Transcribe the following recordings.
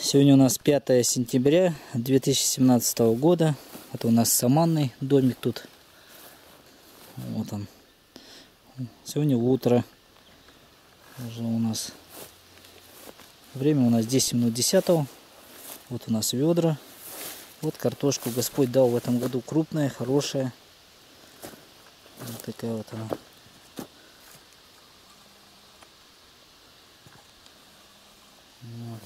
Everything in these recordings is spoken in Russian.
Сегодня у нас 5 сентября 2017 года. Это у нас саманный домик тут. Вот он. Сегодня утро. Уже у нас время у нас 10 минут 10. Вот у нас ведра. Вот картошку Господь дал в этом году крупная, хорошая. Вот такая вот она. Вот.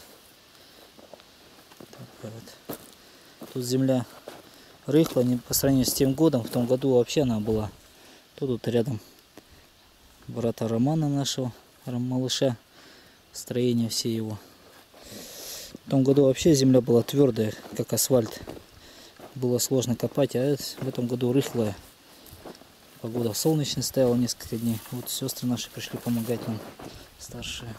Вот. Тут земля рыхлая не по сравнению с тем годом. В том году вообще она была. Тут рядом брата Романа нашего, малыша, строение все его. В том году вообще земля была твердая, как асфальт. Было сложно копать, а в этом году рыхлая. Погода солнечная стояла несколько дней. Вот сестры наши пришли помогать нам, старшие.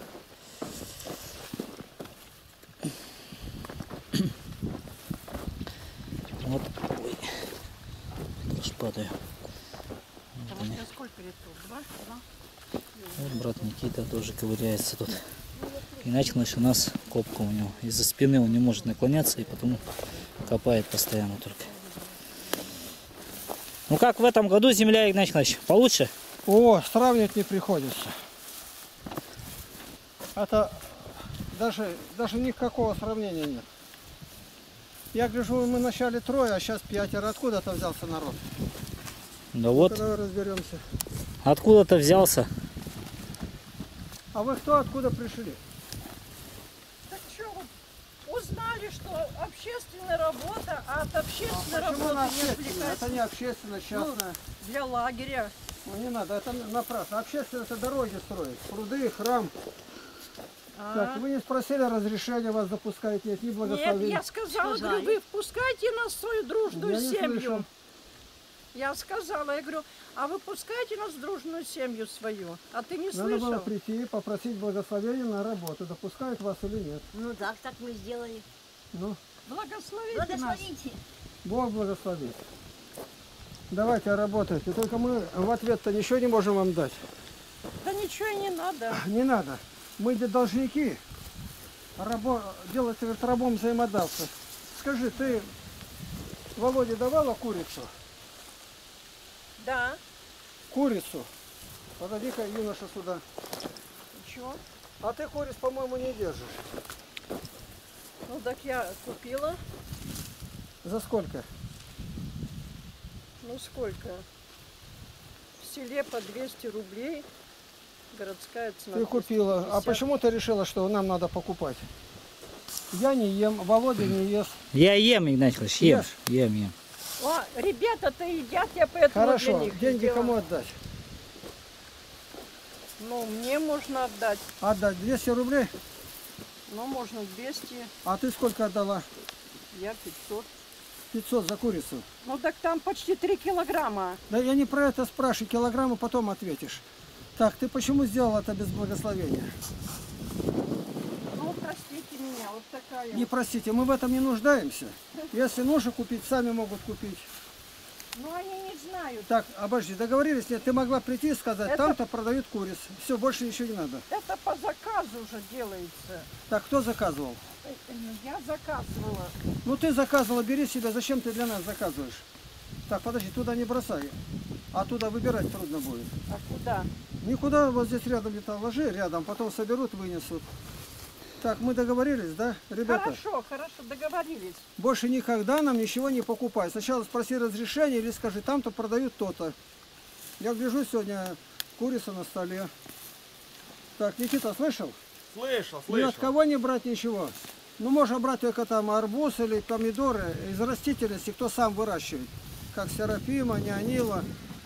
Вот, ой, даже падаю. Вот, сколько лет? Два? Вот брат Никита тоже ковыряется тут. И началась у нас копка у него. Из-за спины он не может наклоняться и потому копает постоянно только. Ну как в этом году земля, Игнатий Николаевич, получше? О, сравнивать не приходится. Это даже никакого сравнения нет. Я гляжу, мы вначале трое, а сейчас 5. Откуда-то взялся народ? Да вот. Давай разберемся. Откуда-то взялся. А вы кто, откуда пришли? Так что, узнали, что общественная работа, а от общественной Почему она работы не общественная? отвлекаться. Это не общественная, частная. Для лагеря. Ну не надо, это напрасно. Общественное — это дороги строить, пруды, храм. Так, вы не спросили разрешения, вас запускать, нет, ни благословения. Нет, я сказала, говорю, вы впускайте нас в свою дружную Я не семью. слышал. Я сказала, я говорю, а вы пускайте нас в дружную семью свою. А ты не Надо слышал? было прийти и попросить благословения на работу, допускают вас или нет. Ну так мы сделали. Ну, Благословите нас. Благословите. Бог благословит. Давайте работайте. Только мы в ответ-то ничего не можем вам дать. Да ничего и не надо. Не надо. Мы должники. Делать, говорит, рабом взаимодавца. Скажи, ты Володе давала курицу? Да. Курицу. Подойди-ка, юноша, сюда. Чего? А ты куриц, по-моему, не держишь. Ну так я купила. За сколько? Ну сколько? В селе по 200 рублей. Городская цена. Ты купила. 250. А почему ты решила, что нам надо покупать? Я не ем, Володя не ест. Я ем, Игнатий Николаевич, ем. Ем. О, ребята-то едят, я поэтому Хорошо, для них деньги сделала. кому отдать? Ну, мне можно отдать. Отдать 200 рублей? Ну, можно 200, А ты сколько отдала? я 500. 500 за курицу. Ну, так там почти 3 килограмма. Да я не про это спрашиваю, килограммы потом ответишь. Так, ты почему сделал это без благословения? Ну, простите меня, вот такая. Не простите, мы в этом не нуждаемся. Если нужно купить, сами могут купить. Ну, они не знают. Так, обожди, договорились? Нет, ты могла прийти и сказать, Это- там-то продают куриц. Все, больше ничего не надо. Это по заказу уже делается. Так, кто заказывал? Я заказывала. Ну ты заказывала, бери себе, зачем ты для нас заказываешь? Так, подожди, туда не бросай. А туда выбирать трудно будет. А куда? Никуда, вот здесь рядом где-то ложи, рядом, потом соберут, вынесут. Так, мы договорились, да, ребята? Хорошо, договорились. Больше никогда нам ничего не покупай. Сначала спроси разрешение или скажи, там-то продают то-то. Я гляжу, сегодня курица на столе. Так, Никита, слышал? Слышал. Ни от кого не брать ничего. Ну, можно брать только там арбуз или помидоры из растительности, кто сам выращивает. Как Серафима, Неонила.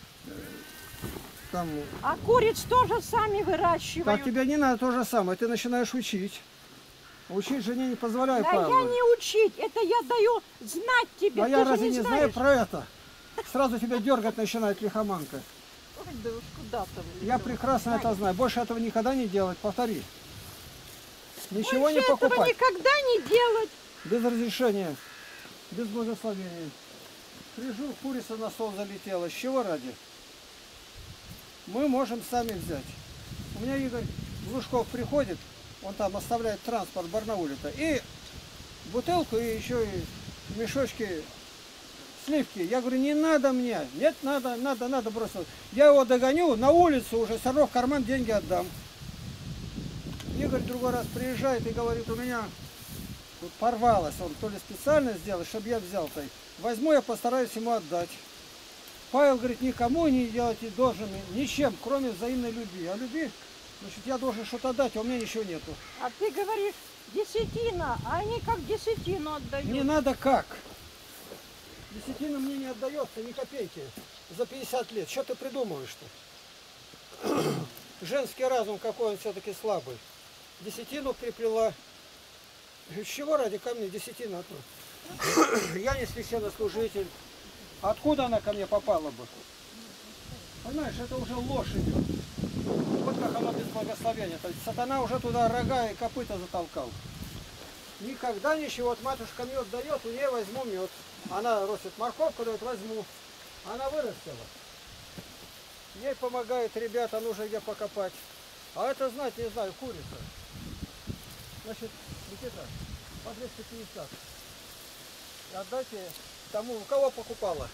Там. А куриц тоже сами выращивают. Так, тебе не надо то же самое, ты начинаешь учить. Учить жене не позволяю, Да Павел. я не учить, это я даю знать тебе. А Ты я же разве не знаю знаешь. про это? Сразу тебя дергать начинает лихоманка. Ой, да уж куда-то. Я прекрасно это знаю. Больше этого никогда не делать. Повтори. Ничего Больше не этого покупать. никогда не делать. Без разрешения. Без благословения. Прижу, курица на стол залетела. С чего ради? Мы можем сами взять. У меня Игорь Глушков приходит, он там оставляет транспорт в Барнауле-то, и бутылку и еще и мешочки сливки. Я говорю, не надо мне. Нет, надо, бросил. Я его догоню, на улицу уже, все равно в карман деньги отдам. Игорь другой раз приезжает и говорит, у меня тут порвалось. Он то ли специально сделал, чтобы я взял-то. Возьму, я постараюсь ему отдать. Павел говорит, никому не делайте должен, ничем, кроме взаимной любви. А любви, значит, я должен что-то дать, а у меня ничего нету. А ты говоришь, десятина, а они как десятину отдают. Не надо как. Десятина мне не отдается ни копейки за 50 лет. Что ты придумываешь-то? Женский разум какой он все-таки слабый. Десятину приплела. С чего ради ко мне десятина? Я не священнослужитель. Откуда она ко мне попала бы? Понимаешь, это уже ложь идет. Вот как оно без благословения. То есть сатана уже туда рога и копыта затолкал. Никогда ничего. Вот матушка мед дает, у нее возьму мед. Она ростит морковку, дает, возьму. Она вырастила. Ей помогает, ребята, нужно где покопать. А это знать не знаю, курица. Значит, Никита, по 250. Отдайте тому, у кого покупала?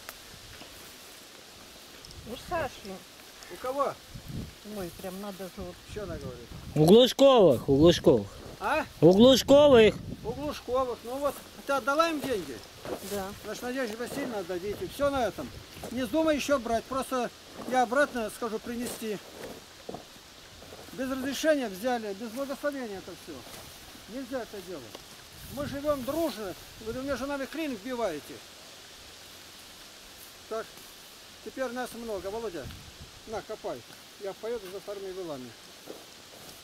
У Саши. У кого? Ой, прям надо же вот. Что она говорит? У Глушковых, у Глушковых. А? У Глушковых. У Глушковых. Ну вот, ты отдала им деньги? Да. Значит, Надежде Васильевне отдадите. Все на этом. Не вздумай еще брать. Просто я обратно скажу принести. Без разрешения взяли, без благословения это все. Нельзя это делать. Мы живем дружно. Вы между нами клин вбиваете. Так, теперь нас много. Володя, на, копай. Я поеду за вторыми вилами.